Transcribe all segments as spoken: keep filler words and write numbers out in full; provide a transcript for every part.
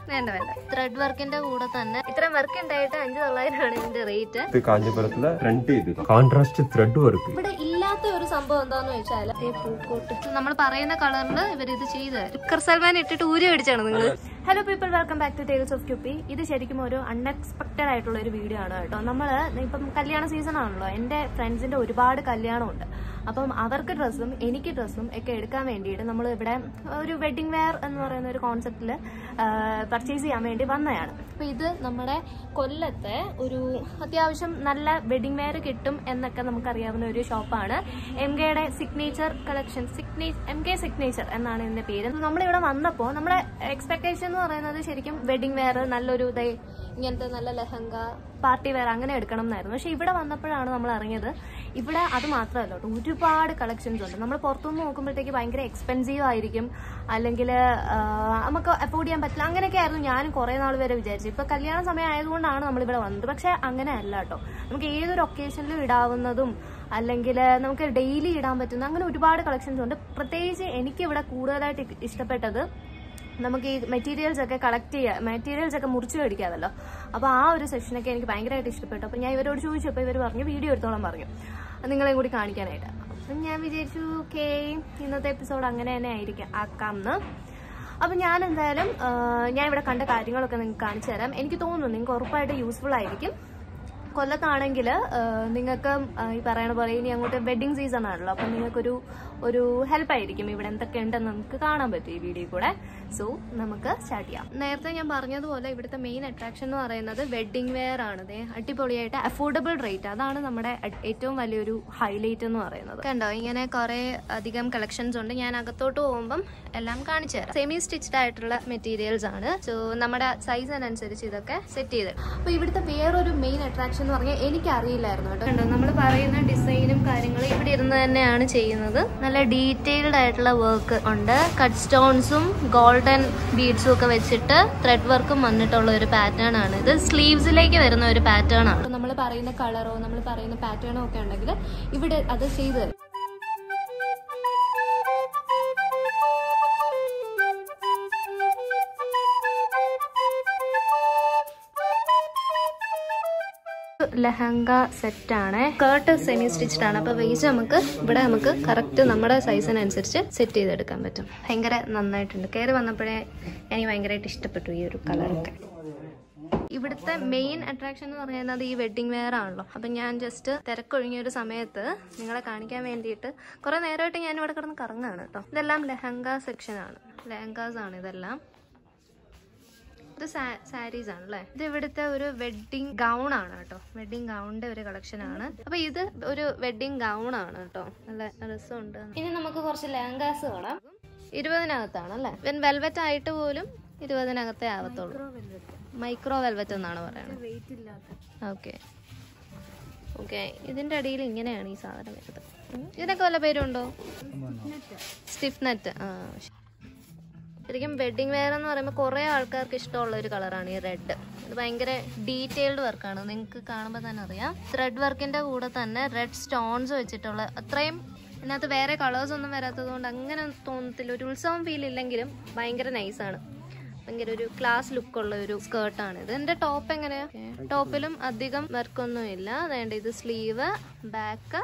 വേണ്ട വേണ്ട ത്രെഡ് വർക്കിന്റെ കൂടെ തന്നെ ഇത്രയും വർക്ക് ഉണ്ടായിട്ട് അഞ്ചു തൊള്ളായിരമാണ് ഇതിന്റെ റേറ്റ്. കാഞ്ചീപുരത്തിലെ ഫ്രണ്ട് ചെയ്ത് കോൺട്രാസ്റ്റ് ത്രെഡ് വർക്ക്. ഇവിടെ ഇല്ലാത്ത ഒരു സംഭവം എന്താന്ന് വെച്ചാൽ പൂക്കോട്ട് നമ്മൾ പറയുന്ന കളറിൽ ഇവർ ഇത് ചെയ്ത് സൽമാൻ ഇട്ടിട്ട് ഊരി മേടിച്ചാണ് നിങ്ങൾ. Hello people, welcome back to tales of ക്യൂപ്പി. ഇത് ശരിക്കും ഒരു അൺഎക്സ്പെക്ടഡ് ആയിട്ടുള്ള ഒരു വീഡിയോ ആണ് കേട്ടോ. നമ്മൾ ഇപ്പം കല്യാണ സീസൺ ആണല്ലോ, എൻ്റെ ഫ്രണ്ട്സിന്റെ ഒരുപാട് കല്യാണമുണ്ട്. അപ്പം അവർക്ക് ഡ്രസ്സും എനിക്ക് ഡ്രസ്സും ഒക്കെ എടുക്കാൻ വേണ്ടിയിട്ട് നമ്മൾ ഇവിടെ ഒരു വെഡിങ് വെയർ എന്ന് പറയുന്ന ഒരു കോൺസെപ്റ്റിൽ പർച്ചേസ് ചെയ്യാൻ വേണ്ടി വന്നതാണ്. അപ്പോൾ ഇത് നമ്മുടെ കൊല്ലത്തെ ഒരു അത്യാവശ്യം നല്ല വെഡിങ് വെയർ കിട്ടും എന്നൊക്കെ നമുക്കറിയാവുന്ന ഒരു ഷോപ്പാണ്. എം കെയുടെ സിഗ്നേച്ചർ കളക്ഷൻ, സിഗ്നേ എം കെ സിഗ്നേച്ചർ എന്നാണ് ഇതിന്റെ പേര്. നമ്മളിവിടെ വന്നപ്പോൾ നമ്മുടെ എക്സ്പെക്ടേഷൻ എന്ന് പറയുന്നത് ശരിക്കും വെഡിങ് വെയർ, നല്ലൊരു ഇതേ ഇങ്ങനത്തെ നല്ല ലെഹങ്ക, പാർട്ടി വെയർ അങ്ങനെ എടുക്കണം എന്നായിരുന്നു. പക്ഷെ ഇവിടെ വന്നപ്പോഴാണ് നമ്മൾ അറിഞ്ഞത് ഇവിടെ അത് മാത്രമല്ല കേട്ടോ, ഒരുപാട് കളക്ഷൻസ് ഉണ്ട്. നമ്മൾ പുറത്തുനിന്ന് നോക്കുമ്പോഴത്തേക്ക് ഭയങ്കര എക്സ്പെൻസീവ് ആയിരിക്കും, അല്ലെങ്കിൽ നമുക്ക് അഫോർഡ് ചെയ്യാൻ പറ്റില്ല, അങ്ങനെയൊക്കെ ആയിരുന്നു ഞാനും കുറേ നാൾ വരെ വിചാരിച്ചു. ഇപ്പൊ കല്യാണ സമയം ആയതുകൊണ്ടാണ് നമ്മളിവിടെ വന്നത്. പക്ഷെ അങ്ങനെ അല്ല കേട്ടോ, നമുക്ക് ഏതൊരു ഒക്കേഷനിലും ഇടാവുന്നതും അല്ലെങ്കിൽ നമുക്ക് ഡെയിലി ഇടാൻ പറ്റുന്ന അങ്ങനെ ഒരുപാട് കളക്ഷൻസ് ഉണ്ട്. പ്രത്യേകിച്ച് എനിക്ക് ഇവിടെ കൂടുതലായിട്ട് ഇഷ്ടപ്പെട്ടത് നമുക്ക് ഈ മെറ്റീരിയൽസ് ഒക്കെ കളക്ട് ചെയ്യാം, മെറ്റീരിയൽസ് ഒക്കെ മുറിച്ച് മേടിക്കാമല്ലോ. അപ്പോൾ ആ ഒരു സെക്ഷനൊക്കെ എനിക്ക് ഭയങ്കരമായിട്ട് ഇഷ്ടപ്പെട്ടു. അപ്പോൾ ഞാൻ ഇവരോട് ചോദിച്ചു, അപ്പോൾ ഇവർ പറഞ്ഞു വീഡിയോ എടുത്തോളം പറഞ്ഞു നിങ്ങളെയും കൂടി കാണിക്കാനായിട്ട്. അപ്പം ഞാൻ വിചാരിച്ചു ഓക്കേ ഇന്നത്തെ എപ്പിസോഡ് അങ്ങനെ തന്നെ ആയിരിക്കാം ആക്കാമെന്ന്. അപ്പം ഞാൻ എന്തായാലും ഞാൻ ഇവിടെ കണ്ട കാര്യങ്ങളൊക്കെ നിങ്ങൾക്ക് കാണിച്ചു തരാം. എനിക്ക് തോന്നുന്നു നിങ്ങൾക്ക് ഉറപ്പായിട്ട് യൂസ്ഫുൾ ആയിരിക്കും. കൊല്ലത്താണെങ്കിൽ നിങ്ങൾക്ക് ഈ പറയണ പോലെ ഇനി അങ്ങോട്ട് വെഡിങ് സീസൺ ആണല്ലോ, അപ്പം നിങ്ങൾക്കൊരു ഒരു ഹെൽപ്പായിരിക്കും ഇവിടെ എന്തൊക്കെ ഉണ്ടെന്ന് നമുക്ക് കാണാൻ പറ്റും ഈ വീഡിയോ കൂടെ. സോ നമുക്ക് സ്റ്റാർട്ട് ചെയ്യാം. നേരത്തെ ഞാൻ പറഞ്ഞതുപോലെ ഇവിടുത്തെ മെയിൻ അട്രാക്ഷൻ എന്ന് പറയുന്നത് വെഡിങ് വെയർ ആണ്. അടിപൊളിയായിട്ട് അഫോർഡബിൾ റേറ്റ്, അതാണ് നമ്മുടെ ഏറ്റവും വലിയൊരു ഹൈലൈറ്റ് എന്ന് പറയുന്നത്. കണ്ടോ ഇങ്ങനെ കുറെ അധികം കളക്ഷൻസ് ഉണ്ട്. ഞാൻ അകത്തോട്ട് പോകുമ്പം എല്ലാം കാണിച്ചു തരാം. സെമി സ്റ്റിച്ച്ഡ് ആയിട്ടുള്ള മെറ്റീരിയൽസ് ആണ്. സോ നമ്മുടെ സൈസിനനുസരിച്ച് ഇതൊക്കെ സെറ്റ് ചെയ്ത്. അപ്പൊ ഇവിടുത്തെ വേറൊരു മെയിൻ അട്രാക്ഷൻ എന്ന് പറഞ്ഞാൽ എനിക്കറിയില്ലായിരുന്നു കേട്ടോ. കണ്ടോ നമ്മൾ പറയുന്ന ഡിസൈനും കാര്യങ്ങളും ഇവിടെ ഇരുന്ന് തന്നെയാണ് ചെയ്യുന്നത്. നല്ല ഡീറ്റെയിൽഡ് ആയിട്ടുള്ള വർക്ക് ഉണ്ട്. കട്ട് സ്റ്റോൺസും ഗോൾഡൻ ബീഡ്സും ഒക്കെ വെച്ചിട്ട് ത്രെഡ് വർക്കും വന്നിട്ടുള്ള ഒരു പാറ്റേൺ ആണ് ഇത്. സ്ലീവ്സിലേക്ക് വരുന്ന ഒരു പാറ്റേൺ ആണ്. നമ്മൾ പറയുന്ന കളറോ നമ്മൾ പറയുന്ന പാറ്റേണോ ഒക്കെ ഉണ്ടെങ്കിൽ ഇവിടെ അത് ചെയ്തു തരും. ലെഹങ്ക സെറ്റ് ആണ്. സ്കേർട്ട് സെമി സ്റ്റിച്ച്ഡ് ആണ്. അപ്പൊ വേസ്റ്റ് നമുക്ക് ഇവിടെ നമുക്ക് കറക്റ്റ് നമ്മുടെ സൈസിനനുസരിച്ച് സെറ്റ് ചെയ്തെടുക്കാൻ പറ്റും. ഭയങ്കര നന്നായിട്ടുണ്ട്. കയറി വന്നപ്പോഴേ എനിക്ക് ഭയങ്കരമായിട്ട് ഇഷ്ടപ്പെട്ടു ഈ ഒരു കളറൊക്കെ. ഇവിടുത്തെ മെയിൻ അട്രാക്ഷൻ എന്ന് പറയുന്നത് ഈ വെഡിങ് വെയർ ആണല്ലോ. അപ്പം ഞാൻ ജസ്റ്റ് തിരക്കൊഴിഞ്ഞ ഒരു സമയത്ത് നിങ്ങളെ കാണിക്കാൻ വേണ്ടിയിട്ട് കുറെ നേരമായിട്ട് ഞാൻ ഇവിടെ കിടന്ന് കറങ്ങാണ് കേട്ടോ. ഇതെല്ലാം ലെഹങ്ക സെക്ഷൻ ആണ്, ലെഹങ്കാസ് ആണ് ഇതെല്ലാം. ഇത് സാരീസ് ആണ് അല്ലേ. ഇത് ഇവിടുത്തെ ഒരു വെഡിങ് ഗൗൺ ആണ് കേട്ടോ. വെഡിങ് ഗൗണിന്റെ ഒരു കളക്ഷൻ ആണ്. അപ്പൊ ഇത് ഒരു വെഡിങ് ഗൗൺ ആണ് കേട്ടോ. നല്ല രസമുണ്ട്. ഇനി നമുക്ക് കുറച്ച് ലെഹങ്കാസ് കാണാം. ഇരുപതിനകത്താണ് അല്ലേ. ഇവൻ വെൽവെറ്റ് ആയിട്ട് പോലും ഇരുപതിനകത്തേ ആവത്തുള്ളൂ. മൈക്രോ വെൽവെറ്റ് എന്നാണ് പറയുന്നത്. ഓക്കെ ഓക്കെ ഇതിന്റെ അടിയിൽ ഇങ്ങനെയാണ് ഈ സാധനം വരുന്നത്. ഇതിനൊക്കെ വല്ല പേരുണ്ടോ? Stiff net. ആ ശരിക്കും വെഡിങ് വെയർ എന്ന് പറയുമ്പോൾ കുറേ ആൾക്കാർക്ക് ഇഷ്ടമുള്ള ഒരു കളറാണ് ഈ റെഡ്. ഇത് ഭയങ്കര ഡീറ്റെയിൽഡ് വർക്കാണ്, നിങ്ങൾക്ക് കാണുമ്പോൾ തന്നെ അറിയാം. ത്രെഡ് വർക്കിന്റെ കൂടെ തന്നെ റെഡ് സ്റ്റോൺസ് വെച്ചിട്ടുള്ള അത്രയും ഇതിനകത്ത് വേറെ കളേഴ്സ് ഒന്നും വരാത്തത് കൊണ്ട് അങ്ങനെ തോന്നത്തില്ല. ഒരു ഉത്സവം ഫീൽ ഇല്ലെങ്കിലും ഭയങ്കര നൈസാണ്. ഭയങ്കര ഒരു ക്ലാസ് ലുക്കുള്ള ഒരു സ്കേർട്ടാണ് ഇത്. ഇതിന്റെ ടോപ്പ് എങ്ങനെയാ? ടോപ്പിലും അധികം വർക്കൊന്നും ഇല്ല. വേണ്ട ഇത് സ്ലീവ്, ബാക്ക്.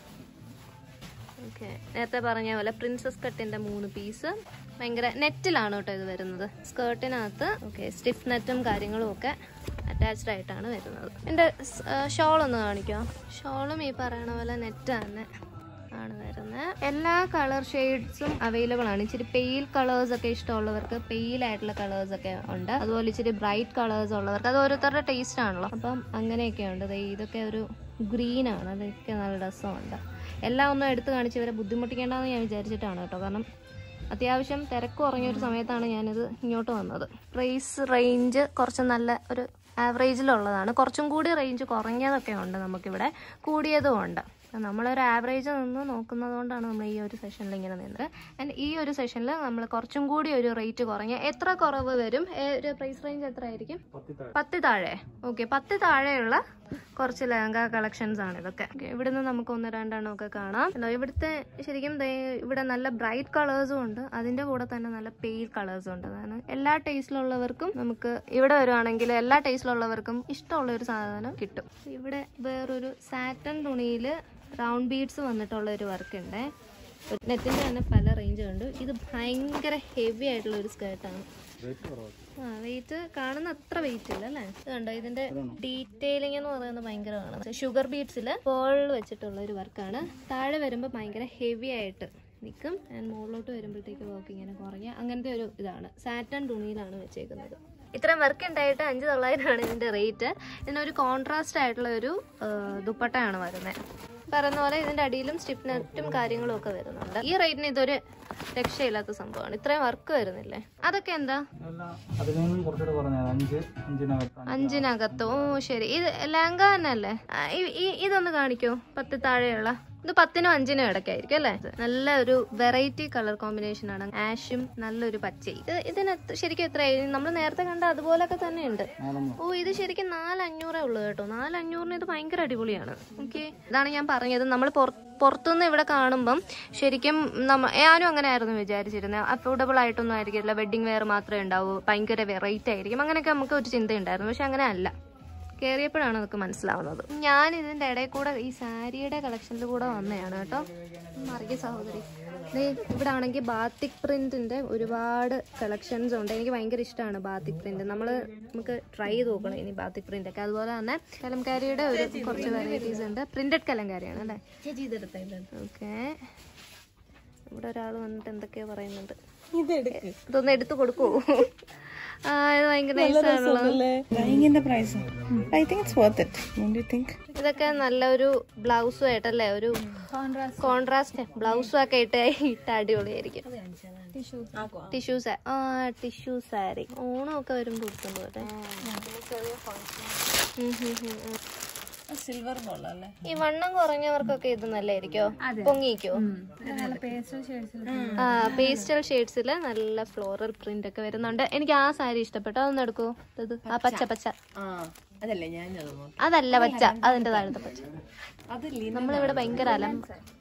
ഓക്കെ നേരത്തെ പറഞ്ഞ പോലെ പ്രിൻസസ് കട്ടിന്റെ മൂന്ന് പീസ്. ഭയങ്കര നെറ്റിലാണ് കേട്ടോ ഇത് വരുന്നത്. സ്കേർട്ടിനകത്ത് ഓക്കെ സ്റ്റിഫ് നെറ്റും കാര്യങ്ങളും ഒക്കെ അറ്റാച്ച്ഡ് ആയിട്ടാണ് വരുന്നത്. എൻ്റെ ഷോൾ ഒന്ന് കാണിക്കാം. ഷോളും ഈ പറയണ പോലെ നെറ്റ് തന്നെ ആണ് വരുന്നത്. എല്ലാ കളർ ഷെയ്ഡ്സും അവൈലബിൾ ആണ്. ഇച്ചിരി പെയിൽ കളേഴ്സ് ഒക്കെ ഇഷ്ടമുള്ളവർക്ക് പെയിൽ ആയിട്ടുള്ള കളേഴ്സ് ഒക്കെ ഉണ്ട്. അതുപോലെ ഇച്ചിരി ബ്രൈറ്റ് കളേഴ്സ് ഉള്ളവർക്ക് അത് ഓരോരുത്തരുടെ ടേസ്റ്റ് ആണല്ലോ. അപ്പം അങ്ങനെയൊക്കെ ഉണ്ട്. ഇതൊക്കെ ഒരു ഗ്രീൻ ആണ്, അതൊക്കെ നല്ല രസമുണ്ട്. എല്ലാം ഒന്നും എടുത്ത് കാണിച്ച് ഇവരെ ബുദ്ധിമുട്ടിക്കേണ്ടെന്ന് ഞാൻ വിചാരിച്ചിട്ടാണ് കേട്ടോ. കാരണം അത്യാവശ്യം തിരക്ക് കുറഞ്ഞൊരു സമയത്താണ് ഞാനിത് ഇങ്ങോട്ട് വന്നത്. പ്രൈസ് റേഞ്ച് കുറച്ച് നല്ല ഒരു ആവറേജിലുള്ളതാണ്. കുറച്ചും കൂടി റേഞ്ച് കുറഞ്ഞതൊക്കെ ഉണ്ട് നമുക്കിവിടെ, കൂടിയതും ഉണ്ട്. നമ്മളൊരു ആവറേജ് നിന്ന് നോക്കുന്നത് കൊണ്ടാണ് നമ്മൾ ഈ ഒരു സെഷനിൽ ഇങ്ങനെ നിന്നത്. ആൻഡ് ഈ ഒരു സെഷനിൽ നമ്മൾ കുറച്ചും കൂടി ഒരു റേറ്റ് കുറഞ്ഞ, എത്ര കുറവ് വരും? ഒരു പ്രൈസ് റേഞ്ച് എത്ര ആയിരിക്കും? പത്ത് താഴെ. ഓക്കെ പത്ത് താഴെയുള്ള കുറച്ച് ലെഹങ്ക കളക്ഷൻസ് ആണ് ഇതൊക്കെ. ഇവിടുന്ന് നമുക്ക് ഒന്ന് രണ്ടെണ്ണം ഒക്കെ കാണാം. ഇവിടുത്തെ ശരിക്കും ഇവിടെ നല്ല ബ്രൈറ്റ് കളേഴ്സും ഉണ്ട്, അതിന്റെ കൂടെ തന്നെ നല്ല പെയിൽ കളേഴ്സും ഉണ്ട്. അതാണ് എല്ലാ ടേസ്റ്റിലുള്ളവർക്കും നമുക്ക് ഇവിടെ വരുവാണെങ്കിൽ എല്ലാ ടേസ്റ്റിലുള്ളവർക്കും ഇഷ്ടമുള്ള ഒരു സാധനം കിട്ടും. ഇവിടെ വേറൊരു സാറ്റൻ തുണിയിൽ റൗണ്ട് ബീഡ്സ് വന്നിട്ടുള്ള ഒരു വർക്ക് ഉണ്ട്. നെറ്റിന്റെ തന്നെ പല റേഞ്ച് ഉണ്ട്. ഇത് ഭയങ്കര ഹെവി ആയിട്ടുള്ള ഒരു സ്കേർട്ടാണ്. ആ വെയിറ്റ് കാണുന്ന അത്ര വെയിറ്റ് ഇല്ല അല്ലേ? ഇത് കണ്ടോ, ഇതിന്റെ ഡീറ്റെയിലിംഗ് എന്ന് പറയുന്നത് ഭയങ്കരമാണ്. ഷുഗർ ബീഡ്സിൽ പേൾ വെച്ചിട്ടുള്ള ഒരു വർക്കാണ്. താഴെ വരുമ്പോൾ ഭയങ്കര ഹെവി ആയിട്ട് നിൽക്കും. ആൻഡ് മുകളിലോട്ട് വരുമ്പോഴത്തേക്ക് വർക്ക് ഇങ്ങനെ കുറഞ്ഞ അങ്ങനത്തെ ഒരു ഇതാണ്. സാറ്റൻ തുണിയിലാണ് വെച്ചേക്കുന്നത്. ഇത്രയും വർക്ക് ഉണ്ടായിട്ട് അഞ്ച് തൊള്ളായിരമാണ് ഇതിന്റെ റേറ്റ്. ഇതിനൊരു കോൺട്രാസ്റ്റ് ആയിട്ടുള്ള ഒരു ദുപ്പട്ടയാണ് വരുന്നത്. പറയുന്ന പോലെ ഇതിന്റെ അടിയിലും സ്റ്റിപ്പ് നെറ്റും കാര്യങ്ങളും ഒക്കെ വരുന്നുണ്ട്. ഈ റേറ്റിന് ഇതൊരു രക്ഷയില്ലാത്ത സംഭവമാണ്. ഇത്രയും വർക്ക് വരുന്നില്ലേ? അതൊക്കെ എന്താ? അഞ്ചിനകത്തോ? ഓ ശരി. ഇത് ലെഹങ്ക തന്നെ അല്ലേ? ഇതൊന്ന് കാണിക്കോ, പത്ത് താഴെയുള്ള. ഇത് പത്തിനും അഞ്ചിനും ഇടയ്ക്കായിരിക്കും അല്ലേ? നല്ല ഒരു വെറൈറ്റി കളർ കോമ്പിനേഷൻ ആണ്. ആഷും നല്ലൊരു പച്ചയും. ഇത് ഇതിന് ശരിക്കും എത്രയായി? നമ്മൾ നേരത്തെ കണ്ട അതുപോലൊക്കെ തന്നെ ഉണ്ട്. ഓ ഇത് ശരിക്കും നാലഞ്ഞൂറേ ഉള്ളു കേട്ടോ. നാലഞ്ഞൂറിന് ഇത് ഭയങ്കര അടിപൊളിയാണ്. ഓക്കെ, ഇതാണ് ഞാൻ പറഞ്ഞത്. നമ്മൾ പുറത്തുനിന്ന് ഇവിടെ കാണുമ്പം ശരിക്കും നമ്മ ഞാനും അങ്ങനെ ആയിരുന്നു വിചാരിച്ചിരുന്നത്. അഫോർഡബിൾ ആയിട്ടൊന്നും ആയിരിക്കില്ല, വെഡിങ് വെയർ മാത്രമേ ഉണ്ടാവൂ, ഭയങ്കര വെറൈറ്റി ആയിരിക്കും, അങ്ങനെയൊക്കെ നമുക്ക് ഒരു ചിന്തയുണ്ടായിരുന്നു. പക്ഷെ അങ്ങനെ അല്ല, കയറിയപ്പോഴാണ് അതൊക്കെ മനസ്സിലാവുന്നത്. ഞാൻ ഇതിന്റെ ഇടയിൽ കൂടെ ഈ സാരിയുടെ കളക്ഷനിൽ കൂടെ വന്നതാണ് കേട്ടോ. മറിയ സഹോദരി, ഇവിടെ ആണെങ്കിൽ ബാത്തിക് പ്രിന്റിന്റെ ഒരുപാട് കളക്ഷൻസ് ഉണ്ട്. എനിക്ക് ഭയങ്കര ഇഷ്ടമാണ് ബാത്തിക് പ്രിന്റ്. നമ്മള് നമുക്ക് ട്രൈ ചെയ്ത് നോക്കണം ഇനി ബാത്തിക് പ്രിന്റ് ഒക്കെ. അതുപോലെ തന്നെ കലംകാരിയുടെ ഒരു കുറച്ച് വെറൈറ്റീസ് ഉണ്ട്. പ്രിന്റഡ് കലംകാരിയാണ് അല്ലേ? ഓക്കെ, ഇവിടെ ഒരാൾ വന്നിട്ട് എന്തൊക്കെയോ പറയുന്നുണ്ട്. ഇതൊന്ന് എടുത്തു കൊടുക്കൂ. ഇതൊക്കെ നല്ലൊരു ബ്ലൗസും ആയിട്ടല്ലേ, ഒരു കോൺട്രാസ്റ്റ് ബ്ലൗസും ഒക്കെ ഇട്ട് ഇട്ട അടിപൊളിയായിരിക്കും. ടിഷ്യൂ ആ ടിഷ്യൂ സാരി ഓണം ഒക്കെ വരുമ്പോ കൊടുക്കുന്നു കേട്ടെ. സിൽവർ കൊള്ളാല്ലേ? ഈ വണ്ണം കുറഞ്ഞവർക്കൊക്കെ ഇത് നല്ലായിരിക്കോ? പൊങ്ങിക്കോ? ആ പേസ്റ്റൽ ഷെയ്ഡ്സില് നല്ല ഫ്ലോറൽ പ്രിന്റ് ഒക്കെ വരുന്നുണ്ട്. എനിക്ക് ആ സാരി ഇഷ്ടപ്പെട്ടു. അതൊന്നും എടുക്കോ? ആ പച്ച പച്ച അതല്ല പച്ച, അതിന്റെ താഴത്തെ പച്ച. നമ്മളിവിടെ ഭയങ്കര അലം.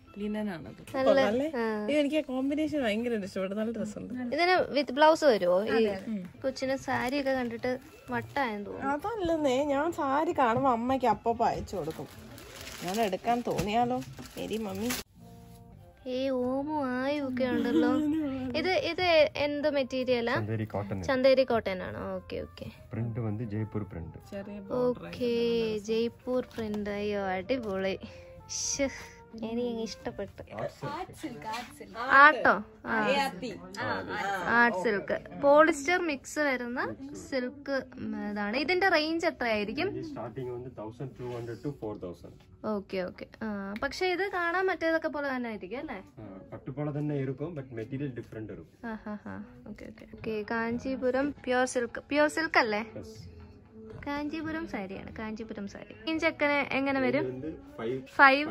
എനിക്ക് കോമ്പിനേഷൻ ഭയങ്കര ഇഷ്ടപ്പെട്ടു. നല്ല രസമുണ്ട്. ഇതിന് വിത്ത് ബ്ലൗസ് വരുമോ? ഈ കൊച്ചിന് സാരി ഒക്കെ കണ്ടിട്ട് വട്ടായെന്ന് തോന്നുന്നു. അതല്ലെന്നേ, ഞാൻ സാരി കാണുമ്പോ അമ്മയ്ക്ക് അപ്പ അയച്ചു കൊടുക്കും. ഞാൻ എടുക്കാൻ തോന്നിയാലോ? ശരി മമ്മി. ഏ ഓമോ ആയും ഒക്കെ ഉണ്ടല്ലോ. ഇത് ഇത് എന്ത് മെറ്റീരിയലാ? ചന്തേരി കോട്ടൺ ആണോ? Okay okay. പ്രിന്റ് വന്ന് Jaipur print. Okay, Jaipur print. അയ്യോ അടിപൊളി. എനിക്ക് ഇഷ്ടപ്പെട്ടു. ആട്ടോ? ആർട്ട് സിൽക്ക് പോളിസ്റ്റർ മിക്സ് വരുന്ന സിൽക്ക് ഇതാണ്. ഇതിന്റെ റേഞ്ച് എത്രയായിരിക്കും? Okay okay. ആ പക്ഷെ ഇത് കാണാൻ മറ്റേതൊക്കെ പോലെ തന്നെ ആയിരിക്കും അല്ലേ? Okay okay okay. Kanchipuram pure silk. Pure silk അല്ലേ? കാഞ്ചീപുരം സാരിയാണ്. കാഞ്ചീപുരം സാരി റേഞ്ച് ഒക്കെ എങ്ങനെ വരും? ഫൈവ്.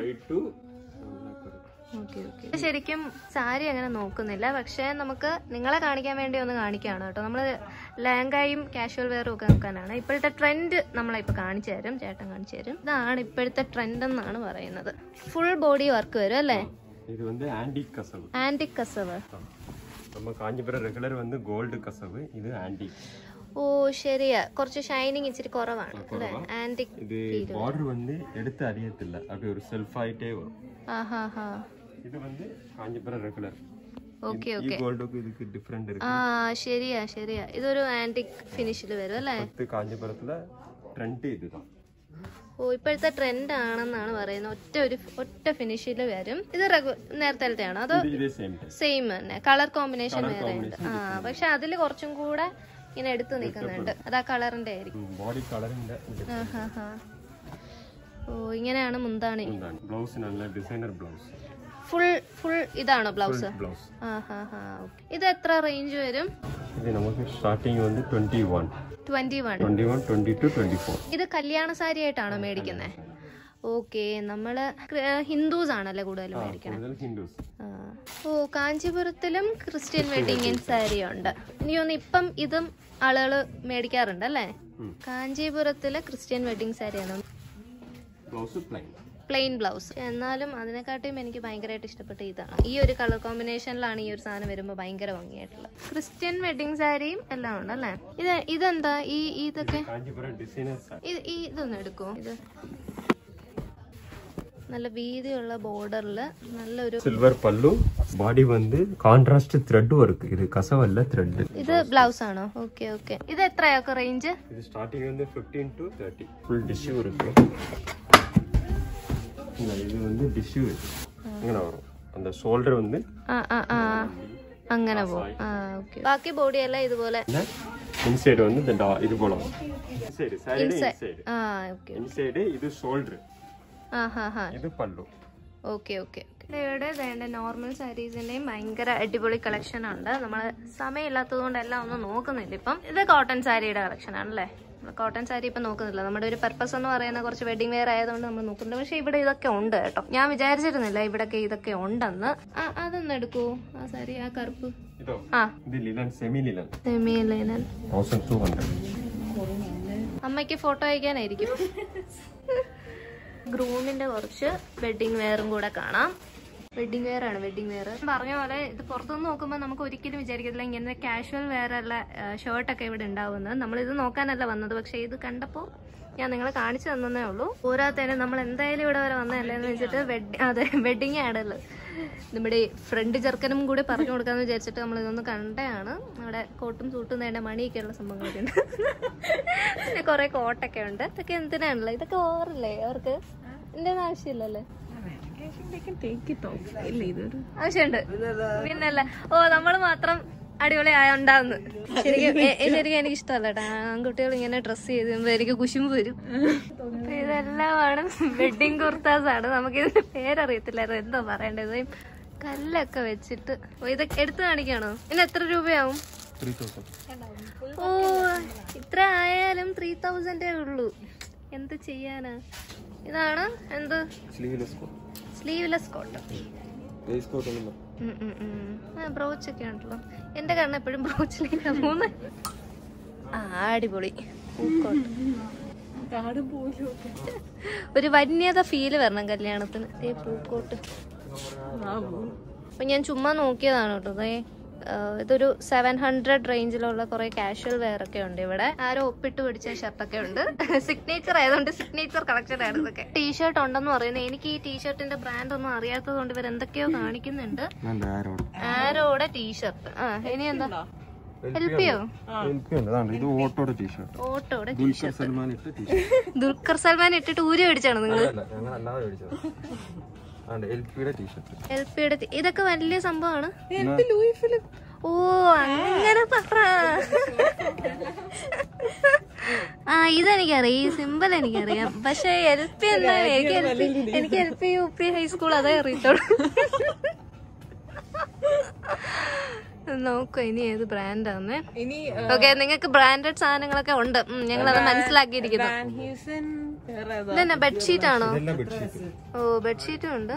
Okay okay. ശരിക്കും സാരി അങ്ങനെ നോക്കുന്നില്ല, പക്ഷെ നമുക്ക് നിങ്ങളെ കാണിക്കാൻ വേണ്ടി ഒന്ന് കാണിക്കുകയാണ് കേട്ടോ. നമ്മള് ലെഹങ്കയും കാഷ്വൽ വെയറും ഒക്കെ നോക്കാനാണ്. ഇപ്പോഴത്തെ ട്രെൻഡ് നമ്മളെ ഇപ്പൊ കാണിച്ചു തരും, ചേട്ടൻ കാണിച്ചു തരും. ഇതാണ് ഇപ്പോഴത്തെ ട്രെൻഡ് എന്നാണ് പറയുന്നത്. ഫുൾ ബോഡി വർക്ക് വരും അല്ലേ? ഇത് വന്ന് ആന്റിക് കസവ്. ആന്റിക് കസവ്. നമ്മ കാഞ്ചീപുരം റെഗുലർ വന്ന് ഗോൾഡ് കസവ്. ഇത് ആന്റിക്. ഓ ശരിയാ, കുറച്ച് ഷൈനിങ് ഇച്ചിരി കുറവാണ് അല്ലേ? ആന്റിക്. ഇത് ബോർഡർ വന്ന് എടുത്ത് അറിയത്തില്ല, അത് ഒരു സെൽഫ് ആയിട്ടേ വരും. ആഹാ. ഇത് വന്ന് Kanchipuram regular. Okay okay. Different. ആ ശരിയാ ശരിയാ. ഇതൊരു ആന്റിക് ഫിനിഷിൽ വരും അല്ലേ? കാഞ്ചീപുരത്തിലെ ട്രെൻഡ് ഇതാ. ഓ ഇപ്പോഴത്തെ ട്രെൻഡ് ആണെന്നാണ് പറയുന്നത്. ഒറ്റ ഒരു ഒറ്റ ഫിനിഷിൽ വരും. ഇത് നേരത്തെ ആണോ അതോ സെയിം തന്നെ? കളർ കോമ്പിനേഷൻ വേറെ ഉണ്ട്. ആ പക്ഷെ അതില് കുറച്ചും കൂടെ ഇങ്ങനെ എടുത്തു നിൽക്കുന്നുണ്ട്. അതാ കളറിന്റെ ആയിരിക്കും. ഓ ഇങ്ങനെയാണ് മുന്താണി. ഫുൾ ഫുൾ ഇതാണോ ബ്ലൗസ്? ഇത് എത്ര റേഞ്ച് വരും? ഇത് കല്യാണ സാരി ആയിട്ടാണോ മേടിക്കുന്നത്? ഓക്കെ, നമ്മള് ഹിന്ദുസ് ആണല്ലേ കൂടുതൽ മേടിക്കണേ. ഓ കാഞ്ചീപുരത്തിലും ക്രിസ്ത്യൻ വെഡിങ് സാരി ഉണ്ട്. എനിക്ക് തോന്നുന്നു ഇപ്പം ഇതും ആളുകള് മേടിക്കാറുണ്ട് അല്ലേ? കാഞ്ചീപുരത്തിലെ ക്രിസ്ത്യൻ വെഡിങ് സാരിയാണ്. Blouse plain plain blouse. എന്നാലും അതിനെക്കാട്ടിയും എനിക്ക് ഭയങ്കരമായിട്ട് ഇഷ്ടപ്പെട്ട ഇതാണ്. ഈ ഒരു കളർ കോമ്പിനേഷനിലാണ് ഈ ഒരു സാധനം വരുമ്പോൾ ഭയങ്കര ഭംഗിയായിട്ടുള്ളത്. ക്രിസ്ത്യൻ വെഡിങ് സാരിയും എല്ലാം ഉണ്ട് അല്ലേ? ഇത് ഇതെന്താ ഈ ഇതൊക്കെ ഇതൊന്നും എടുക്കോ? ഇത് നല്ല വീതിയുള്ള ബോർഡറിൽ നല്ലൊരു സിൽവർ പല്ലു, ബോഡി വന്ന് കോൺട്രാസ്റ്റ് ത്രെഡ് വർക്ക്. ഇത് കസവല്ല ത്രെഡ്. ഇത് ബ്ലൗസ് ആണോ? Okay okay. ഇത് എത്രയൊക്കെ റേഞ്ച്? ഇത് സ്റ്റാർട്ടിംഗ് வந்து fifteen to thirty. Full tissue இருக்கு. இது வந்து டிஷ்யூ இങ്ങനെ வரும். அந்த ഷോൾഡർ வந்து ആ ആ ആ അങ്ങനെ പോകും. ആ ഓക്കേ. ബാക്കി ബോഡി എല്ലാം ഇതുപോലെ. ഇൻസൈഡ് வந்து இந்த இது போல. ഇൻസൈഡ് സാരിയുടെ ഇൻസൈഡ്. ആ ഓക്കേ. ഇൻസൈഡ് ഇത് ഷോൾഡർ. ആ ഹാ ഹാ. ഇത് പല്ലു. Okay okay. ഇവിടെ വേണ്ട നോർമൽ സാരീസിന്റെയും ഭയങ്കര അടിപൊളി കളക്ഷൻ ഉണ്ട്. നമ്മള് സമയമില്ലാത്തത് കൊണ്ട് എല്ലാം ഒന്നും നോക്കുന്നില്ല ഇപ്പം. ഇത് കോട്ടൺ സാരിയുടെ കളക്ഷൻ ആണല്ലേ? കോട്ടൺ സാരി ഇപ്പൊ നോക്കുന്നില്ല. നമ്മുടെ ഒരു പർപ്പസ് എന്ന് പറയുന്ന കുറച്ച് വെഡിങ് വെയർ ആയതുകൊണ്ട് നമ്മൾ നോക്കുന്നുണ്ട്. പക്ഷെ ഇവിടെ ഇതൊക്കെ ഉണ്ട് കേട്ടോ. ഞാൻ വിചാരിച്ചിരുന്നില്ല ഇവിടൊക്കെ ഇതൊക്കെ ഉണ്ടെന്ന്. ആ അതൊന്ന് എടുക്കൂ. ആ സാരി ആ കറുപ്പ്. ആ സെമി ലിനൻ. അമ്മയ്ക്ക് ഫോട്ടോ അയക്കാനായിരിക്കും. ഗ്രൂമിന്റെ കുറച്ച് വെഡിങ് വെയറും കൂടെ കാണാം. വെഡിങ് വെയർ ആണ്. വെഡിങ് വെയർ പറഞ്ഞ പോലെ ഇത് പുറത്തുനിന്ന് നോക്കുമ്പോൾ നമുക്ക് ഒരിക്കലും വിചാരിക്കത്തില്ല ഇങ്ങനെ കാഷ്വൽ വെയർ ഉള്ള ഷർട്ടൊക്കെ ഇവിടെ ഉണ്ടാവുന്നത്. നമ്മളിത് നോക്കാനല്ല വന്നത്. പക്ഷെ ഇത് കണ്ടപ്പോൾ ഞാൻ നിങ്ങളെ കാണിച്ചു തന്നേ ഉള്ളൂ. പോരാത്തതിന് നമ്മൾ എന്തായാലും ഇവിടെ വരെ വന്നതല്ലേന്ന് വെച്ചിട്ട് വെഡ് അതെ വെഡിങ് ആണല്ലോ. നമ്മുടെ ഫ്രണ്ട് ചെറുക്കനും കൂടി പറഞ്ഞു കൊടുക്കാന്ന് വിചാരിച്ചിട്ട് നമ്മൾ ഇതൊന്ന് കണ്ടതാണ്. അവിടെ കോട്ടും സൂട്ടും നേണ്ട മണിയൊക്കെ ഉള്ള സംഭവങ്ങളൊക്കെ ഉണ്ട്. പിന്നെ കുറെ കോട്ടൊക്കെ ഉണ്ട്. ഇതൊക്കെ എന്തിനാണല്ലോ? ഇതൊക്കെ ഓവറല്ലേ അവർക്ക്? എന്റെ ആവശ്യമില്ലല്ലേ? ആവശ്യമുണ്ട് പിന്നല്ല. ഓ നമ്മള് മാത്രം അടിപൊളി ആയുണ്ടാവുന്നു. ശരിക്കും ശരിക്കും എനിക്ക് ഇഷ്ടമല്ല കേട്ടോ ആൺകുട്ടികൾ ഇങ്ങനെ ഡ്രസ് ചെയ്ത് എനിക്ക് കുശുമ്പ് വരും. ഇതെല്ലാമാണ് വെഡിങ് കുർത്താസ് ആണ്. നമുക്ക് ഇതിന്റെ പേരറിയത്തില്ലായിരുന്നു എന്തോ പറയേണ്ടത്. കല്ലൊക്കെ വെച്ചിട്ട് ഇതൊക്കെ എടുത്തു കാണിക്കാണോ? ഇതിന് എത്ര രൂപയാവും? ഓ ഇത്ര ആയാലും ത്രീ തൗസൻഡേ ഉള്ളൂ. എന്ത് ചെയ്യാനാ? ഇതാണ് എന്ത് സ്ലീവ്ലെസ് കോട്ട്. ബ്രോച്ച് ഒക്കെ ഉണ്ടല്ലോ. എന്റെ കണ്ണ് എപ്പോഴും ബ്രോച്ചിലേക്ക് പോകുന്ന. ആ അടിപൊളി പൂക്കോട്ട്. ഒരു വന്യത ഫീല് വരണം കല്യാണത്തിന്. ഏ പൂക്കോട്ട്. അപ്പൊ ഞാൻ ചുമ്മാ നോക്കിയതാണ് കേട്ടോ. അതേ ഇതൊരു സെവൻ ഹൺഡ്രഡ് റേഞ്ചിലുള്ള കുറെ കാഷ്വൽ വെയർ ഒക്കെ ഉണ്ട് ഇവിടെ. ആരോ ഒപ്പിട്ട് പിടിച്ച ഷർട്ടൊക്കെ ഉണ്ട്. സിഗ്നേച്ചർ ആയതുകൊണ്ട് സിഗ്നേച്ചർ കളക്ഷൻ ആണ് ഇതൊക്കെ. ടീഷർട്ട് ഉണ്ടെന്ന് പറയുന്നത്. എനിക്ക് ഈ ടീഷർട്ടിന്റെ ബ്രാൻഡ് ഒന്നും അറിയാത്തത് കൊണ്ട് ഇവർ എന്തൊക്കെയോ കാണിക്കുന്നുണ്ട്. ആരോടെ ടീഷർട്ട്. ആ ഇനി എന്താ എൽപിയോ? ഓട്ടോടെ ദുൽഖർ സൽമാൻ ഇട്ടിട്ട് ഊരി മേടിച്ചാണ് നിങ്ങള്? എൽപിയുടെ ഇതൊക്കെ വലിയ സംഭവമാണ്. ഓ അങ്ങനെ പറ. ആ ഇതെനിക്കറിയാം. ഈ സിമ്പിൾ എനിക്കറിയാം. പക്ഷെ എൽ പി എന്താ? എനിക്ക് എൽ പി എനിക്ക് L P U P high school അതേ അറിയത്തോളൂ. നോക്കോ ഇനി ഏത് ബ്രാൻഡാന്ന്. ഓക്കെ നിങ്ങൾക്ക് ബ്രാൻഡഡ് സാധനങ്ങളൊക്കെ ഉണ്ട്. ഞങ്ങളത് മനസ്സിലാക്കിയിരിക്കുന്നു. ഇതെന്നാ ബെഡ്ഷീറ്റ് ആണോ? ഓ ബെഡ്ഷീറ്റും ഉണ്ട്.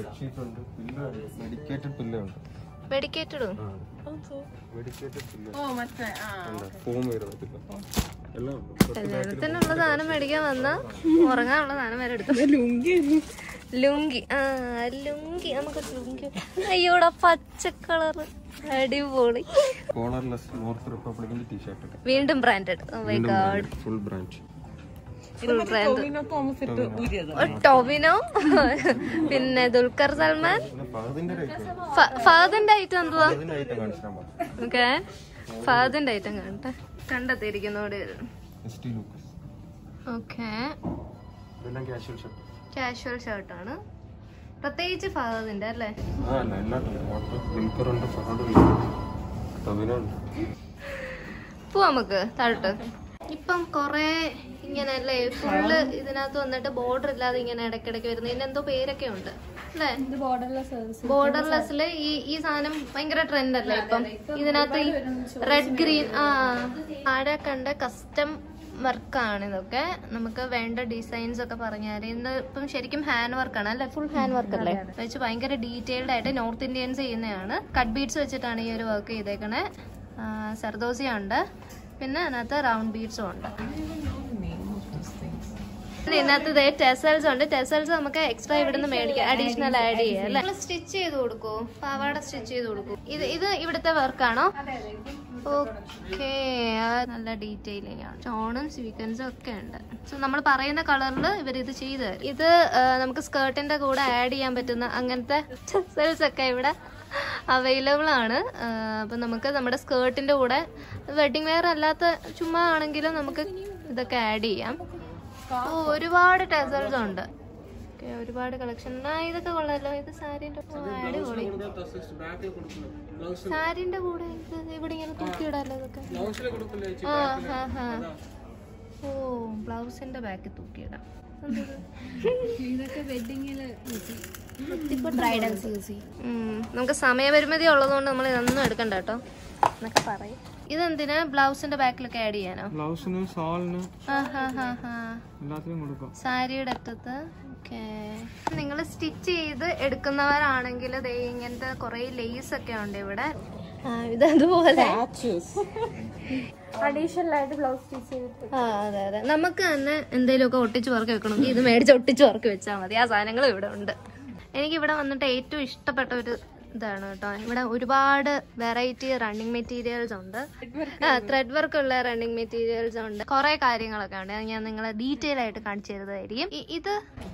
മെഡിക്കേറ്റഡും കല്യാണത്തിനുള്ള സാധനം മേടിക്കാൻ വന്ന ഉറങ്ങാനുള്ള സാധനം വരെ എടുത്തു. ലുങ്കി. ആ ലുങ്കി നമുക്ക് ലുങ്കി. അയ്യോടാ പച്ച കളറ് അടിപൊളി. വീണ്ടും branded. Oh my god full brand. Tovino പിന്നെ ദുൽഖർ സൽമാൻ. ഫഹദിന്റെ ഐറ്റം എന്തുവാ? ഓക്കെ ഫഹദിന്റെ ഐറ്റം കാണട്ടെ. കണ്ടെത്തിയിരിക്കുന്നോട് ഓക്കെ കാഷ്വൽ ഷർട്ടാണ്. പ്രത്യേകിച്ച് ഫഹദിന്റെ അല്ലേ? പോവാ നമുക്ക് താഴോട്ട്. ഇപ്പം കൊറേ ഇങ്ങനല്ലേ ഫുള്ള് ഇതിനകത്ത് വന്നിട്ട് ബോർഡർ ഇല്ലാതെ ഇങ്ങനെ ഇടയ്ക്കിടയ്ക്ക് വരുന്നത്. ഇതിനെന്തോ പേരൊക്കെ ഉണ്ട് അല്ലേ? ബോർഡർലെസ്സില് ഈ ഈ സാധനം ഭയങ്കര ട്രെൻഡ് അല്ലേ ഇപ്പം? ഇതിനകത്ത് ഈ റെഡ് ഗ്രീൻ. ആ ആടെ കണ്ട കസ്റ്റം വർക്കാണ് ഇതൊക്കെ. നമുക്ക് വേണ്ട ഡിസൈൻസ് ഒക്കെ പറഞ്ഞാല് ഇന്ന് ഇപ്പം ശരിക്കും ഹാൻഡ് വർക്കാണ് അല്ലെ? ഫുൾ ഹാൻഡ് വർക്ക് അല്ലേ? വെച്ച് ഭയങ്കര ഡീറ്റെയിൽഡ് ആയിട്ട് നോർത്ത് ഇന്ത്യൻസ് ചെയ്യുന്നതാണ്. കട്ട് ബീഡ്സ് വെച്ചിട്ടാണ് ഈ ഒരു വർക്ക് ചെയ്തേക്കണേ. സർദോസിയ ഉണ്ട്. പിന്നെ അതിനകത്ത് റൗണ്ട് ബീഡ്സും ഉണ്ട്. ഇതിനകത്ത് ടെസൽസ് ഉണ്ട്. ടെസൽസ് നമുക്ക് എക്സ്ട്രാ ഇവിടുന്ന് മേടിക്കാം, അഡീഷണൽ ആഡ് ചെയ്യാം അല്ലെ. സ്റ്റിച്ച് ചെയ്ത് കൊടുക്കൂ, പാവാട സ്റ്റിച്ച് ചെയ്ത് കൊടുക്കൂ. ഇത് ഇത് ഇവിടുത്തെ വർക്കാണോ? ഓക്കെ, നല്ല ഡീറ്റെയിലിംഗ് ആണ്. സ്റ്റോണും സ്വീക്വൻസും ഒക്കെ ഉണ്ട്. സോ നമ്മൾ പറയുന്ന കളറിൽ ഇവർ ഇത് ചെയ്തു തരും. ഇത് നമുക്ക് സ്കേർട്ടിന്റെ കൂടെ ആഡ് ചെയ്യാൻ പറ്റുന്ന അങ്ങനത്തെ ടെസൽസ് ഒക്കെ ഇവിടെ അവൈലബിൾ ആണ്. അപ്പൊ നമുക്ക് നമ്മുടെ സ്കേർട്ടിന്റെ കൂടെ വെഡിങ് വെയർ അല്ലാത്ത ചുമ്മാ ആണെങ്കിലും നമുക്ക് ഇതൊക്കെ ആഡ് ചെയ്യാം. ഓ, ഒരുപാട് ടെസൽസ് ഉണ്ട്, ഒരുപാട് കളക്ഷൻ. ഇതൊക്കെ കൊള്ളാലോ. ഇത് സാരിന്റെ അടിപൊളി. സാരിന്റെ കൂടെ ഇത് ഇവിടെ ഇങ്ങനെ തൂക്കിയിടാലോ ഇതൊക്കെ. ആ ഹാ ഹാ ഓ, ബ്ലൗസിന്റെ ബാക്കിൽ തൂക്കിയിടാം. ഇതൊക്കെ വെഡിങ്ങില് നമുക്ക് സമയപരിമിതി ഉള്ളതുകൊണ്ട് നമ്മൾ ഇതൊന്നും എടുക്കണ്ട കേട്ടോ എന്നൊക്കെ പറയും. ഇതെന്തിനാ? ബ്ലൗസിന്റെ ബാക്കിലൊക്കെ ആഡ് ചെയ്യാനോ? ബ്ലൗസിന് ഷോളിന് സാരിയുടെ അറ്റത്ത്. ഓക്കെ, നിങ്ങൾ സ്റ്റിച്ച് ചെയ്ത് എടുക്കുന്നവരാണെങ്കിൽ ഇങ്ങനത്തെ കുറെ ലേസ് ഒക്കെ ഉണ്ട് ഇവിടെ. ഇതതുപോലെ അഡീഷണൽ ആയിട്ട് ബ്ലൗസ് സ്റ്റിച്ച് ചെയ്തിട്ട്. ആ അതെ അതെ, നമുക്ക് തന്നെ എന്തെങ്കിലുമൊക്കെ ഒട്ടിച്ച് വർക്ക് വെക്കണമെങ്കിൽ ഇത് മേടിച്ച് ഒട്ടിച്ച് വർക്ക് വെച്ചാൽ മതി. ആ സാധനങ്ങൾ ഇവിടെ ഉണ്ട്. എനിക്ക് ഇവിടെ വന്നിട്ട് ഏറ്റവും ഇഷ്ടപ്പെട്ട ഒരു ഇതാണ് കേട്ടോ. ഇവിടെ ഒരുപാട് വെറൈറ്റി റണ്ണിങ് മെറ്റീരിയൽസ് ഉണ്ട്. ത്രെഡ് വർക്ക് ഉള്ള റണ്ണിങ് മെറ്റീരിയൽസ് ഉണ്ട്. കുറെ കാര്യങ്ങളൊക്കെ ഉണ്ട്. ഞാൻ നിങ്ങളെ ഡീറ്റെയിൽ ആയിട്ട് കാണിച്ചു തരുന്നതായിരിക്കും. ഇത്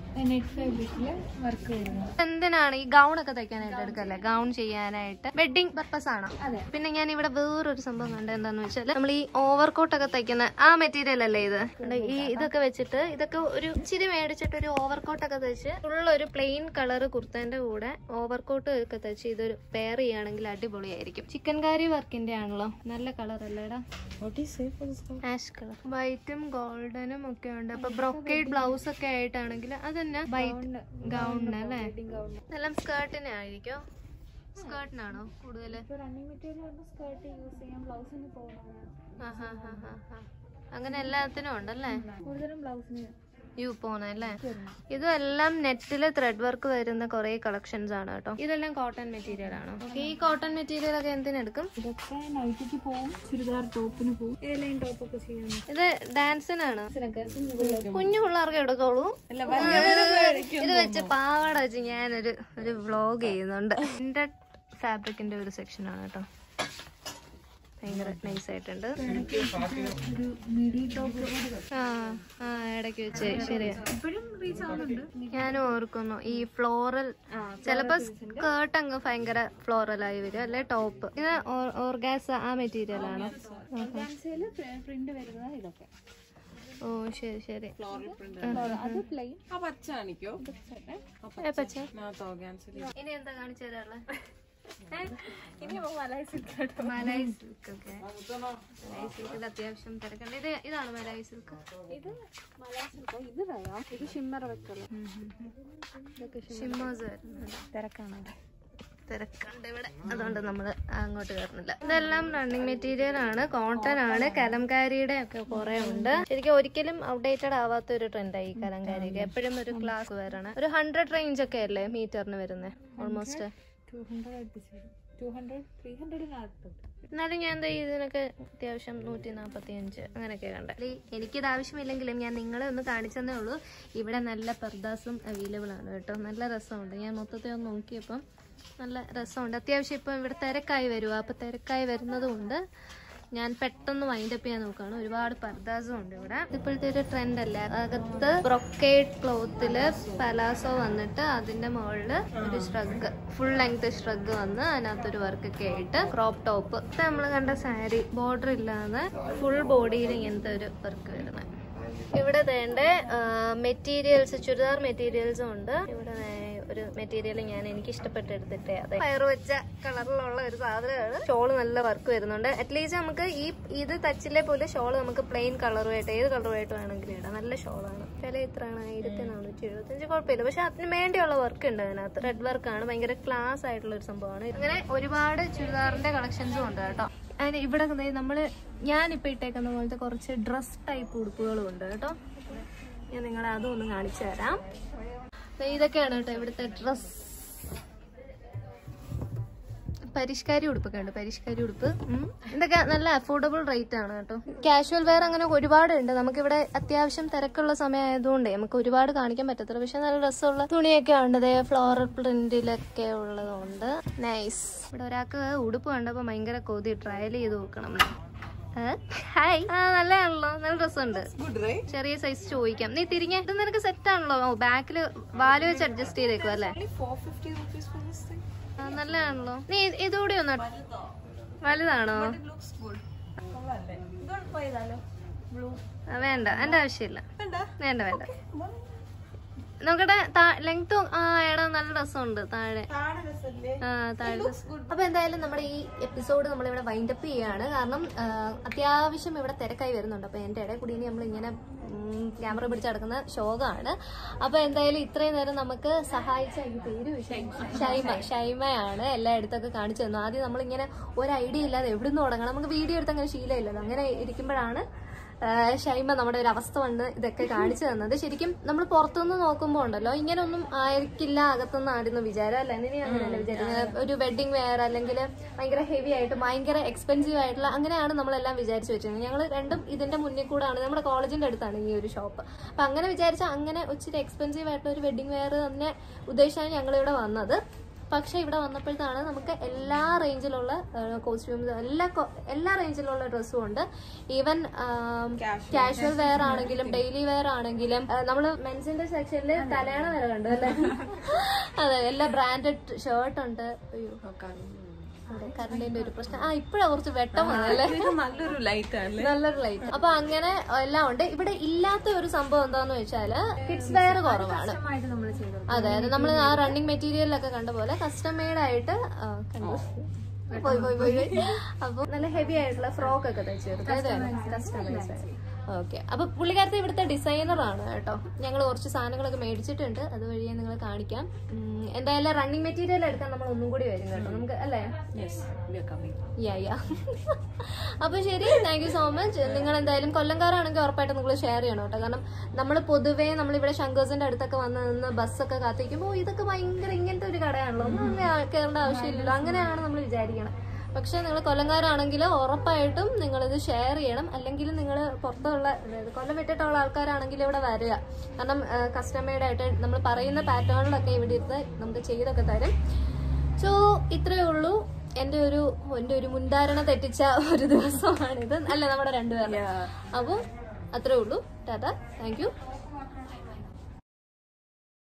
എന്തിനാണ്? ഈ ഗൗൺ ഒക്കെ തയ്ക്കാനായിട്ട് എടുക്കല്ലേ, ഗൗൺ ചെയ്യാനായിട്ട് വെഡിങ് പർപ്പസ് ആണ്. പിന്നെ ഞാൻ ഇവിടെ വേറൊരു സംഭവം കണ്ടത് എന്താന്ന് വെച്ചാൽ, നമ്മൾ ഈ ഓവർകോട്ട് ഒക്കെ തയ്ക്കുന്ന ആ മെറ്റീരിയൽ അല്ലേ ഇത്. ഈ ഇതൊക്കെ വെച്ചിട്ട് ഇതൊക്കെ ഒരു ഇച്ചിരി മേടിച്ചിട്ട് ഒരു ഓവർകോട്ട് ഒക്കെ തയ്ച്ച് ഉള്ള ഒരു പ്ലെയിൻ കളർ കുർത്തേന്റെ കൂടെ ഓവർകോട്ട് ഒക്കെ തയ്ച്ച് ഇതൊരു പെയർ ചെയ്യുകയാണെങ്കിൽ അടിപൊളിയായിരിക്കും. ചിക്കൻ കാരി വർക്കിന്റെ ആണല്ലോ, നല്ല കളർ അല്ലേടാ. ആഷ് കളർ, വൈറ്റും ഗോൾഡനും ഒക്കെ ഉണ്ട്. അപ്പൊ ബ്രൊക്കേഡ് ബ്ലൗസ് ഒക്കെ ആയിട്ടാണെങ്കിൽ അതന്നെ വൈറ്റ് ഗൗണിന് അല്ലേ. എല്ലാം സ്കേർട്ടിന് ആയിരിക്കോ? സ്കേർട്ടിനാണോ കൂടുതൽ? അങ്ങനെ എല്ലാത്തിനും ഉണ്ടല്ലേ, കൂടുതലും ബ്ലൗസിന് യു പോണല്ലേ. ഇതെല്ലാം നെറ്റില് ത്രെഡ് വർക്ക് വരുന്ന കുറെ കളക്ഷൻസ് ആണ് കേട്ടോ. ഇതെല്ലാം കോട്ടൺ മെറ്റീരിയൽ ആണോ? ഈ കോട്ടൺ മെറ്റീരിയൽ ഒക്കെ എന്തിനെടുക്കും? ഇതൊക്കെ നൈറ്റിക്ക് പോവും, ചുരിദാർ ടോപ്പിന് പോവും, ഇതെല്ലാം ടോപ്പ് ഒക്കെ ചെയ്യാൻ. ഇത് ഡാൻസിനാണ്, കുഞ്ഞു പിള്ളേർക്ക് എടുത്തോളൂ. ഇത് വെച്ച് പാവാട വെച്ച് ഞാനൊരു ഒരു വ്ളോഗ് ചെയ്യുന്നുണ്ട്. എന്റെ ഫാബ്രിക്കിന്റെ ഒരു സെക്ഷൻ ആണ് കേട്ടോ, ഭയങ്കര നൈസ് ആയിട്ടുണ്ട്. ആ ആ ഇടയ്ക്ക് വെച്ച് ശരിയാ. ഞാനും ഓർക്കുന്നു ഈ ഫ്ലോറൽ, ചിലപ്പോ സ്കേർട്ട് അങ്ങ് ഭയങ്കര ഫ്ലോറൽ ആയി വരും അല്ലെ, ടോപ്പ്. ഇത് ഓർഗാസ ആ മെറ്റീരിയൽ ആണ്. പ്രിന്റ് വരുന്നത് ഇതൊക്കെ. ഓ ശരി ശരി. ഇനി എന്താ കാണിച്ചു തരാറുള്ള? മലായി സിൽക്ക് ഒക്കെ, മലായി സിൽക്കിൽ അത്യാവശ്യം തിരക്കുണ്ട്. ഇത് ഇതാണ് മലായി സിൽക്ക്. ഇത് മലായി സിൽക്ക്, ഇത് പറയാം. ഇത് ഷിമ്മർ വെക്കല്ലോ, ഷിമ്മേഴ്സ് വരുന്നുണ്ട്. തിരക്കാണ്, തിരക്കുണ്ട് ഇവിടെ, അതുകൊണ്ട് നമ്മള് അങ്ങോട്ട് കയറുന്നില്ല. ഇതെല്ലാം റണ്ണിങ് മെറ്റീരിയൽ ആണ്, കോട്ടൺ ആണ്. കലംകാരിയുടെ ഒക്കെ കുറെ ഉണ്ട്. ശരിക്കും ഒരിക്കലും ഔട്ട്ഡേറ്റഡ് ആവാത്ത ഒരു ട്രെൻഡായി കലംകാരിയൊക്കെ. എപ്പോഴും ഒരു ക്ലാസ് വരണം. ഒരു ഹൺഡ്രഡ് റേഞ്ച് ഒക്കെ അല്ലേ മീറ്ററിന് വരുന്നത് ഓൾമോസ്റ്റ്. എന്നാലും ഞാൻ എന്താ ഇതിനൊക്കെ അത്യാവശ്യം നൂറ്റി നാപ്പത്തി അഞ്ച് അങ്ങനെയൊക്കെ കണ്ട. എനിക്കിത് ആവശ്യമില്ലെങ്കിലും ഞാൻ നിങ്ങളെ ഒന്ന് കാണിച്ചതേ ഉള്ളൂ. ഇവിടെ നല്ല പർദാസും അവൈലബിൾ ആണ് കേട്ടോ, നല്ല രസമുണ്ട്. ഞാൻ മൊത്തത്തിൽ ഒന്ന് നോക്കിയപ്പം നല്ല രസമുണ്ട്. അത്യാവശ്യം ഇപ്പം ഇവിടെ തിരക്കായി വരുക, അപ്പൊ തിരക്കായി വരുന്നതും ഉണ്ട്. ഞാൻ പെട്ടെന്ന് വൈൻഡപ്പ് ചെയ്യാൻ നോക്കുകയാണ്. ഒരുപാട് പർദാസും ഉണ്ട് ഇവിടെ. ഇപ്പോഴത്തെ ഒരു ട്രെൻഡ് അല്ല, അകത്ത് ബ്രൊക്കേഡ് ക്ലോത്തില് പലാസോ വന്നിട്ട് അതിന്റെ മുകളില് ഒരു ഷ്രഗ്, ഫുൾ ലെങ്ത് ഷ്രഗ് വന്ന് അതിനകത്തൊരു വർക്കൊക്കെ ആയിട്ട് ക്രോപ്പ് ടോപ്പ്. നമ്മൾ കണ്ട സാരി ബോർഡർ ഇല്ലാതെ ഫുൾ ബോഡിയിൽ ഇങ്ങനത്തെ ഒരു വർക്ക് വരുന്നത്. ഇവിടെ വേണ്ട മെറ്റീരിയൽസ്, ചുരിദാർ മെറ്റീരിയൽസും ഉണ്ട്. ഇവിടെ ഒരു മെറ്റീരിയൽ ഞാൻ എനിക്ക് ഇഷ്ടപ്പെട്ടെടുത്തിട്ടേ, അതെ പയർ വെച്ച കളറിലുള്ള ഒരു സാധനമാണ്. ഷോള് നല്ല വർക്ക് വരുന്നുണ്ട്. അറ്റ്ലീസ്റ്റ് നമുക്ക് ഈ ഇത് തച്ചിലെ പോലെ ഷോള് നമുക്ക് പ്ലെയിൻ കളറുമായിട്ട് ഏത് കളറുമായിട്ട് വേണമെങ്കിലും ഇടാം. നല്ല ഷോളാണ്. വില ഇത്രയാണ്, ആയിരത്തി നാനൂറ്റി എഴുപത്തഞ്ച്. കുഴപ്പമില്ല, പക്ഷെ അതിന് വേണ്ടിയുള്ള വർക്ക് ഉണ്ട് അതിനകത്ത്. റെഡ് വർക്കാണ്, ഭയങ്കര ക്ലാസ് ആയിട്ടുള്ള ഒരു സംഭവമാണ്. അങ്ങനെ ഒരുപാട് ചുരിദാറിന്റെ കളക്ഷൻസും ഉണ്ട് കേട്ടോ. അതിന് ഇവിടെ നമ്മള് ഞാനിപ്പോ ഇട്ടേക്കുന്ന പോലത്തെ കുറച്ച് ഡ്രസ് ടൈപ്പ് ഉടുപ്പുകളും ഉണ്ട് കേട്ടോ. ഞാൻ നിങ്ങളെ അതും ഒന്ന് കാണിച്ചു തരാം. ഇതൊക്കെയാണ് കേട്ടോ ഇവിടുത്തെ ഡ്രസ്. പരിഷ്കാരി ഉടുപ്പൊക്കെ ഉണ്ട്. പരിഷ്കാരി ഉടുപ്പ് ഇതൊക്കെ നല്ല അഫോർഡബിൾ റേറ്റ് ആണ് കേട്ടോ. കാഷ്വൽ വെയർ അങ്ങനെ ഒരുപാട് ഉണ്ട്. നമുക്കിവിടെ അത്യാവശ്യം തിരക്കുള്ള സമയം ആയതുകൊണ്ട് നമുക്ക് ഒരുപാട് കാണിക്കാൻ പറ്റത്തില്ല. പക്ഷെ നല്ല രസമുള്ള തുണിയൊക്കെ ഉണ്ട്. അതേ ഫ്ലോറൽ പ്രിന്റിലൊക്കെ ഉള്ളതുകൊണ്ട് നൈസ്. ഇവിടെ ഒരാൾക്ക് ഉടുപ്പ് കണ്ടപ്പോ ഭയങ്കര കൊതി, ട്രയൽ ചെയ്ത് നോക്കണം. ഹായ്, ആ നല്ലതാണല്ലോ, നല്ല രസമുണ്ട്. ചെറിയ സൈസ് ചോദിക്കാം. നീ തിരിഞ്ഞ ഇത് നിനക്ക് സെറ്റ് ആണല്ലോ. ബാക്കില് വാല് വെച്ച് അഡ്ജസ്റ്റ് ചെയ്തേക്കും അല്ലേ? നല്ലതാണല്ലോ. നീ ഇതുകൂടി ഒന്ന് വലുതാണോ? വേണ്ട, എന്റെ ആവശ്യമില്ല. വേണ്ട വേണ്ട നോക്കട്ടെ. ലെങ്ത് ആ എടാ നല്ല രസമുണ്ട് താഴെ. ആ താഴെ. അപ്പൊ എന്തായാലും നമ്മുടെ ഈ എപ്പിസോഡ് നമ്മളിവിടെ വൈൻഡപ്പ് ചെയ്യാണ്. കാരണം അത്യാവശ്യം ഇവിടെ തിരക്കായി വരുന്നുണ്ട്. അപ്പൊ എന്റെ ഇടയിൽ കൂടി നമ്മൾ ഇങ്ങനെ ക്യാമറ പിടിച്ചടക്കുന്ന ശോകമാണ്. അപ്പൊ എന്തായാലും ഇത്രയും നേരം നമുക്ക് സഹായിച്ച ഈ പേര് ഷൈമ ഷൈമയാണ് എല്ലായിടത്തൊക്കെ കാണിച്ചു തന്നു. ആദ്യം നമ്മളിങ്ങനെ ഒരു ഐഡിയ ഇല്ലാതെ എവിടുന്ന് തുടങ്ങണം, നമുക്ക് വീഡിയോ എടുത്ത് അങ്ങനെ ശീലമില്ലല്ലോ. അങ്ങനെ ഇരിക്കുമ്പോഴാണ് ഷൈമ നമ്മുടെ ഒരു അവസ്ഥ വന്ന് ഇതൊക്കെ കാണിച്ചു തന്നത്. ശരിക്കും നമ്മൾ പുറത്തുനിന്ന് നോക്കുമ്പോൾ ഉണ്ടല്ലോ ഇങ്ങനെയൊന്നും ആയിരിക്കില്ല അകത്തുനിന്ന് ആയിരുന്നു വിചാരം അല്ല. ഇനി അങ്ങനെയല്ല വിചാരിക്കുന്നത്. ഒരു വെഡിങ് വെയർ അല്ലെങ്കിൽ ഭയങ്കര ഹെവി ആയിട്ട് ഭയങ്കര എക്സ്പെൻസീവ് ആയിട്ടുള്ള അങ്ങനെയാണ് നമ്മളെല്ലാം വിചാരിച്ചു വെച്ചിരുന്നത്. ഞങ്ങൾ രണ്ടും ഇതിന്റെ മുന്നിൽ കൂടാണ്, നമ്മുടെ കോളേജിന്റെ അടുത്താണ് ഈ ഒരു ഷോപ്പ്. അപ്പൊ അങ്ങനെ വിചാരിച്ചാൽ അങ്ങനെ ഒത്തിരി എക്സ്പെൻസീവ് ആയിട്ടുള്ള ഒരു വെഡിങ് വെയർ തന്നെ ഉദ്ദേശിച്ചാണ് ഞങ്ങളിവിടെ വന്നത്. പക്ഷെ ഇവിടെ വന്നപ്പോഴത്താണ് നമുക്ക് എല്ലാ റേഞ്ചിലുള്ള കോസ്റ്റ്യൂംസ് എല്ലാ എല്ലാ റേഞ്ചിലുള്ള ഡ്രസ്സും ഉണ്ട്. ഈവൻ കാഷ്വൽ വെയർ ആണെങ്കിലും ഡെയിലി വെയർ ആണെങ്കിലും നമ്മള് മെൻസിന്റെ സെക്ഷനിൽ തലയണ വരെ കണ്ടു അല്ലെ? അതെ, എല്ലാ ബ്രാൻഡഡ് ഷർട്ട് ഉണ്ട്. അയ്യോ കറണ്ടിന്റെ ഒരു പ്രശ്നം. ആ ഇപ്പഴാ കുറച്ച് വെട്ടം വന്നല്ലേ, നല്ലൊരു ലൈറ്റ് ആണ്, നല്ലൊരു ലൈറ്റ്. അപ്പൊ അങ്ങനെ എല്ലാം ഉണ്ട്. ഇവിടെ ഇല്ലാത്ത ഒരു സംഭവം എന്താന്ന് വെച്ചാല് കിഡ്സ് വെയർ കുറവാണ്. അതെ അതെ, നമ്മൾ ആ റണ്ണിങ് മെറ്റീരിയലൊക്കെ കണ്ട പോലെ കസ്റ്റം മെയ്ഡ് ആയിട്ട് പോയി പോയി പോയി അപ്പൊ നല്ല ഹെവി ആയിട്ടുള്ള ഫ്രോക്ക് ഒക്കെ തയ്ച്ചെടുത്ത് കസ്റ്റമൈസ്. ഓക്കെ, അപ്പൊ പുള്ളിക്കാരത്തെ ഇവിടുത്തെ ഡിസൈനർ ആണ് കേട്ടോ. ഞങ്ങൾ കുറച്ച് സാധനങ്ങളൊക്കെ മേടിച്ചിട്ടുണ്ട്, അതുവഴി ഞാൻ നിങ്ങളെ കാണിക്കാം. എന്തായാലും റണ്ണിങ് മെറ്റീരിയൽ എടുക്കാൻ നമ്മൾ ഒന്നും കൂടി വരും കേട്ടോ നമുക്ക് അല്ലേ? യാ യാ അപ്പൊ ശരി, താങ്ക് യു സോ മച്ച്. നിങ്ങൾ എന്തായാലും കൊല്ലംകാരാണെങ്കിൽ ഉറപ്പായിട്ട് നിങ്ങൾ ഷെയർ ചെയ്യണം കേട്ടോ. കാരണം നമ്മൾ പൊതുവേ നമ്മളിവിടെ ശങ്കേഴ്സിന്റെ അടുത്തൊക്കെ വന്ന് നിന്ന് ബസ്സൊക്കെ കാത്തിരിക്കുമ്പോൾ ഇതൊക്കെ ഭയങ്കര ഇങ്ങനത്തെ ഒരു കടയാണല്ലോ, ഒന്നും അങ്ങനെ കയറേണ്ട ആവശ്യമില്ലല്ലോ, അങ്ങനെയാണ് നമ്മൾ വിചാരിക്കണം. പക്ഷെ നിങ്ങൾ കൊല്ലംകാരാണെങ്കിൽ ഉറപ്പായിട്ടും നിങ്ങളിത് ഷെയർ ചെയ്യണം. അല്ലെങ്കിൽ നിങ്ങൾ പുറത്തുള്ള കൊല്ലം വിട്ടിട്ടുള്ള ആൾക്കാരാണെങ്കിൽ ഇവിടെ വരിക. കാരണം കസ്റ്റമേഡ് ആയിട്ട് നമ്മൾ പറയുന്ന പാറ്റേണിലൊക്കെ ഇവിടെ ഇരുന്ന് നമുക്ക് ചെയ്തൊക്കെ തരും. സോ ഇത്രയേ ഉള്ളൂ. എന്റെ ഒരു എന്റെ ഒരു മുൻധാരണ തെറ്റിച്ച ഒരു ദിവസമാണിത് അല്ല നമ്മുടെ രണ്ടുപേരുടെ. അപ്പോൾ അത്രേ ഉള്ളൂ. Tata, thank U.